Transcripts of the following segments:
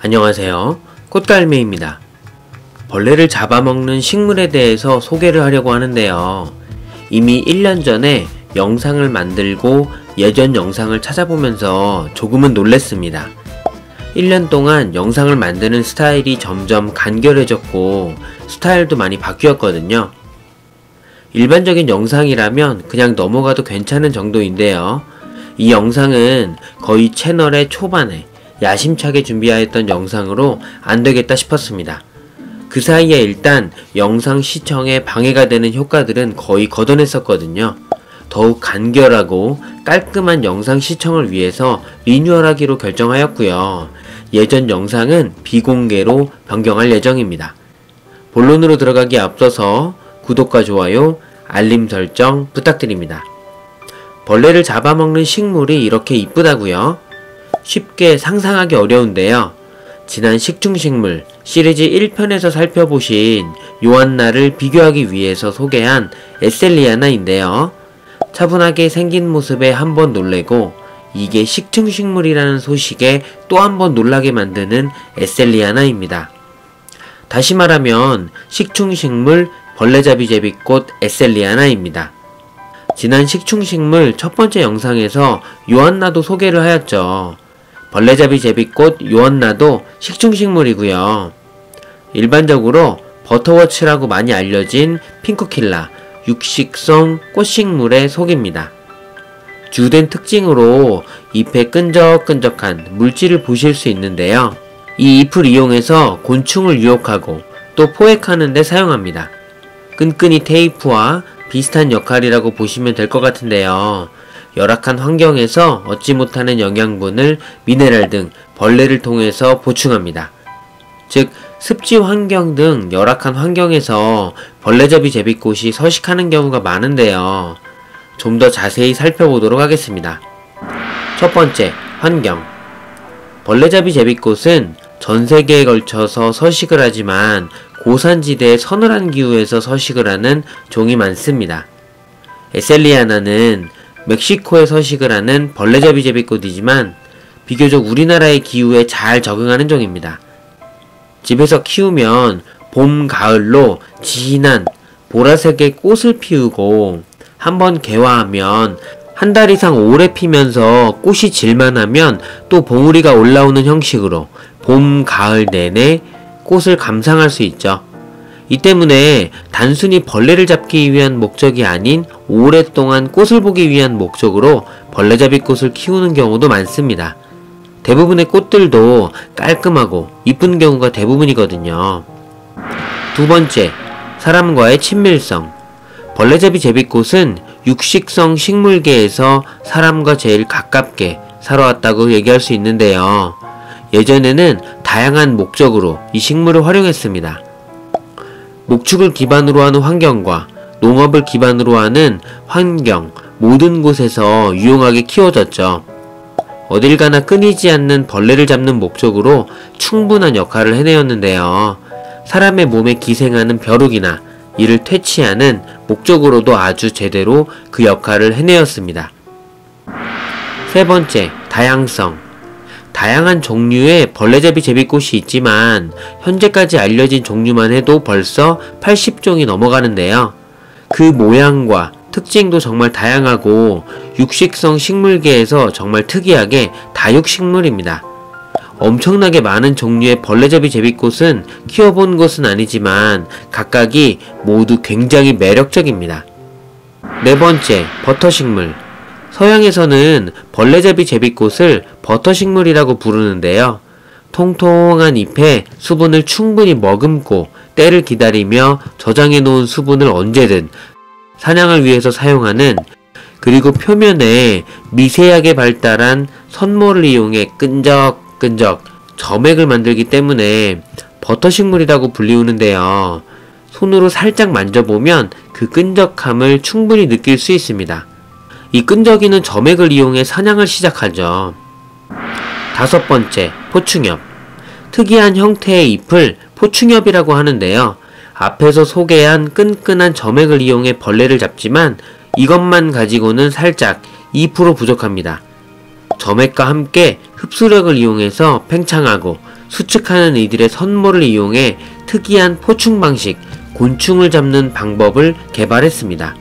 안녕하세요. 꽃갈매입니다. 벌레를 잡아먹는 식물에 대해서 소개를 하려고 하는데요. 이미 1년 전에 영상을 만들고 예전 영상을 찾아보면서 조금은 놀랬습니다. 1년 동안 영상을 만드는 스타일이 점점 간결해졌고 스타일도 많이 바뀌었거든요. 일반적인 영상이라면 그냥 넘어가도 괜찮은 정도인데요. 이 영상은 거의 채널의 초반에 야심차게 준비하였던 영상으로 안되겠다 싶었습니다. 그 사이에 일단 영상 시청에 방해가 되는 효과들은 거의 걷어냈었거든요. 더욱 간결하고 깔끔한 영상 시청을 위해서 리뉴얼하기로 결정하였고요. 예전 영상은 비공개로 변경할 예정입니다. 본론으로 들어가기 앞서서 구독과 좋아요, 알림 설정 부탁드립니다. 벌레를 잡아먹는 식물이 이렇게 이쁘다고요? 쉽게 상상하기 어려운데요. 지난 식충식물 시리즈 1편에서 살펴보신 요한나를 비교하기 위해서 소개한 에셀리아나인데요. 차분하게 생긴 모습에 한번 놀래고 이게 식충식물이라는 소식에 또 한번 놀라게 만드는 에셀리아나입니다. 다시 말하면 식충식물 벌레잡이 제비꽃 에셀리아나입니다. 지난 식충식물 첫 번째 영상에서 요한나도 소개를 하였죠. 벌레잡이 제비꽃 요한나도 식충식물이고요. 일반적으로 버터워츠라고 많이 알려진 핑크킬라 육식성 꽃식물의 속입니다. 주된 특징으로 잎에 끈적끈적한 물질을 보실 수 있는데요. 이 잎을 이용해서 곤충을 유혹하고 또 포획하는 데 사용합니다. 끈끈이 테이프와 비슷한 역할이라고 보시면 될 것 같은데요. 열악한 환경에서 얻지 못하는 영양분을 미네랄 등 벌레를 통해서 보충합니다. 즉 습지 환경 등 열악한 환경에서 벌레잡이 제비꽃이 서식하는 경우가 많은데요. 좀 더 자세히 살펴보도록 하겠습니다. 첫 번째, 환경. 벌레잡이 제비꽃은 전 세계에 걸쳐서 서식을 하지만 고산지대의 서늘한 기후에서 서식을 하는 종이 많습니다. 에셀리아나는 멕시코에 서식을 하는 벌레잡이 제비꽃이지만 비교적 우리나라의 기후에 잘 적응하는 종입니다. 집에서 키우면 봄, 가을로 진한 보라색의 꽃을 피우고 한번 개화하면 한 달 이상 오래 피면서 꽃이 질만하면 또 봉우리가 올라오는 형식으로 봄, 가을 내내 꽃을 감상할 수 있죠. 이 때문에 단순히 벌레를 잡기 위한 목적이 아닌 오랫동안 꽃을 보기 위한 목적으로 벌레잡이 꽃을 키우는 경우도 많습니다. 대부분의 꽃들도 깔끔하고 이쁜 경우가 대부분이거든요. 두 번째, 사람과의 친밀성. 벌레잡이 제비꽃은 육식성 식물계에서 사람과 제일 가깝게 살아왔다고 얘기할 수 있는데요. 예전에는 다양한 목적으로 이 식물을 활용했습니다. 목축을 기반으로 하는 환경과 농업을 기반으로 하는 환경, 모든 곳에서 유용하게 키워졌죠. 어딜 가나 끊이지 않는 벌레를 잡는 목적으로 충분한 역할을 해내었는데요. 사람의 몸에 기생하는 벼룩이나 이를 퇴치하는 목적으로도 아주 제대로 그 역할을 해내었습니다. 세 번째, 다양성. 다양한 종류의 벌레잡이 제비꽃이 있지만 현재까지 알려진 종류만 해도 벌써 80종이 넘어가는데요. 그 모양과 특징도 정말 다양하고 육식성 식물계에서 정말 특이하게 다육식물입니다. 엄청나게 많은 종류의 벌레잡이 제비꽃은 키워본 것은 아니지만 각각이 모두 굉장히 매력적입니다. 네 번째, 버터식물. 서양에서는 벌레잡이 제비꽃을 버터식물이라고 부르는데요. 통통한 잎에 수분을 충분히 머금고 때를 기다리며 저장해 놓은 수분을 언제든 사냥을 위해서 사용하는, 그리고 표면에 미세하게 발달한 선모를 이용해 끈적끈적 점액을 만들기 때문에 버터식물이라고 불리우는데요. 손으로 살짝 만져보면 그 끈적함을 충분히 느낄 수 있습니다. 이 끈적이는 점액을 이용해 사냥을 시작하죠. 다섯 번째, 포충엽. 특이한 형태의 잎을 포충엽이라고 하는데요. 앞에서 소개한 끈끈한 점액을 이용해 벌레를 잡지만 이것만 가지고는 살짝 2% 부족합니다. 점액과 함께 흡수력을 이용해서 팽창하고 수축하는 이들의 선모를 이용해 특이한 포충 방식, 곤충을 잡는 방법을 개발했습니다.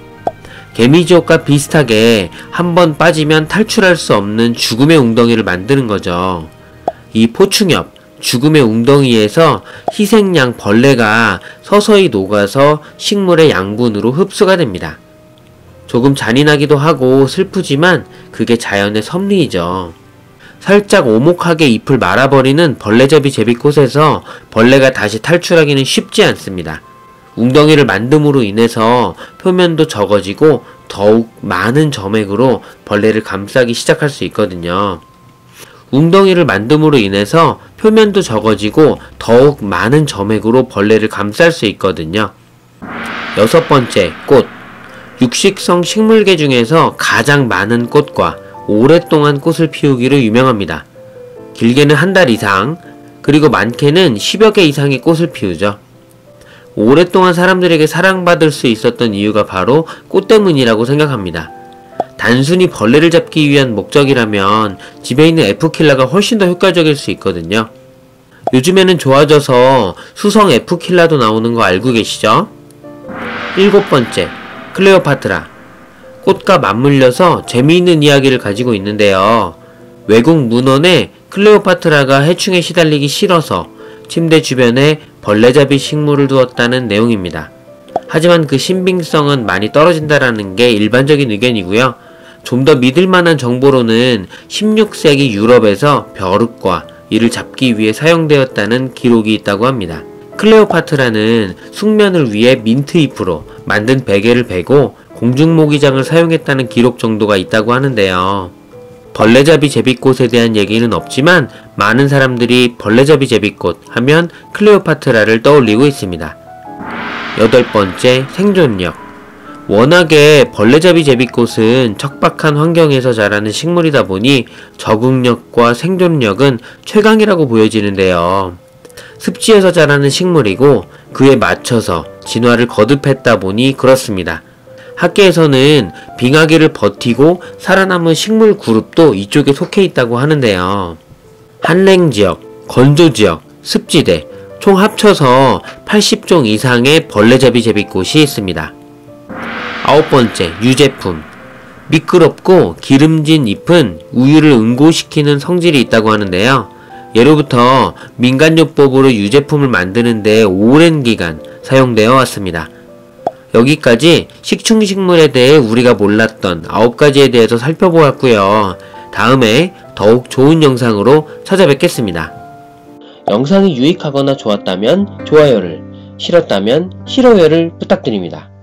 개미지옥과 비슷하게 한번 빠지면 탈출할 수 없는 죽음의 웅덩이를 만드는 거죠. 이 포충엽, 죽음의 웅덩이에서 희생양 벌레가 서서히 녹아서 식물의 양분으로 흡수가 됩니다. 조금 잔인하기도 하고 슬프지만 그게 자연의 섭리이죠. 살짝 오목하게 잎을 말아버리는 벌레잡이 제비꽃에서 벌레가 다시 탈출하기는 쉽지 않습니다. 웅덩이를 만듦으로 인해서 표면도 적어지고 더욱 많은 점액으로 벌레를 감싸기 시작할 수 있거든요. 웅덩이를 만듦으로 인해서 표면도 적어지고 더욱 많은 점액으로 벌레를 감쌀 수 있거든요. 6번째, 꽃. 육식성 식물계 중에서 가장 많은 꽃과 오랫동안 꽃을 피우기로 유명합니다. 길게는 한 달 이상, 그리고 많게는 10여 개 이상의 꽃을 피우죠. 오랫동안 사람들에게 사랑받을 수 있었던 이유가 바로 꽃 때문이라고 생각합니다. 단순히 벌레를 잡기 위한 목적이라면 집에 있는 F킬러가 훨씬 더 효과적일 수 있거든요. 요즘에는 좋아져서 수성 F킬러도 나오는 거 알고 계시죠? 7번째, 클레오파트라. 꽃과 맞물려서 재미있는 이야기를 가지고 있는데요. 외국 문헌에 클레오파트라가 해충에 시달리기 싫어서 침대 주변에 벌레잡이 식물을 두었다는 내용입니다. 하지만 그 신빙성은 많이 떨어진다라는 게 일반적인 의견이고요. 좀 더 믿을만한 정보로는 16세기 유럽에서 벼룩과 이를 잡기 위해 사용되었다는 기록이 있다고 합니다. 클레오파트라는 숙면을 위해 민트잎으로 만든 베개를 베고 공중모기장을 사용했다는 기록 정도가 있다고 하는데요. 벌레잡이 제비꽃에 대한 얘기는 없지만 많은 사람들이 벌레잡이 제비꽃 하면 클레오파트라를 떠올리고 있습니다. 8번째, 생존력. 워낙에 벌레잡이 제비꽃은 척박한 환경에서 자라는 식물이다 보니 적응력과 생존력은 최강이라고 보여지는데요. 습지에서 자라는 식물이고 그에 맞춰서 진화를 거듭했다 보니 그렇습니다. 학계에서는 빙하기를 버티고 살아남은 식물 그룹도 이쪽에 속해 있다고 하는데요. 한랭지역, 건조지역, 습지대 총 합쳐서 80종 이상의 벌레잡이 제비꽃이 있습니다. 9번째, 유제품. 미끄럽고 기름진 잎은 우유를 응고시키는 성질이 있다고 하는데요. 예로부터 민간요법으로 유제품을 만드는데 오랜 기간 사용되어 왔습니다. 여기까지 식충식물에 대해 우리가 몰랐던 9가지에 대해서 살펴보았고요. 다음에 더욱 좋은 영상으로 찾아뵙겠습니다. 영상이 유익하거나 좋았다면 좋아요를, 싫었다면 싫어요를 부탁드립니다.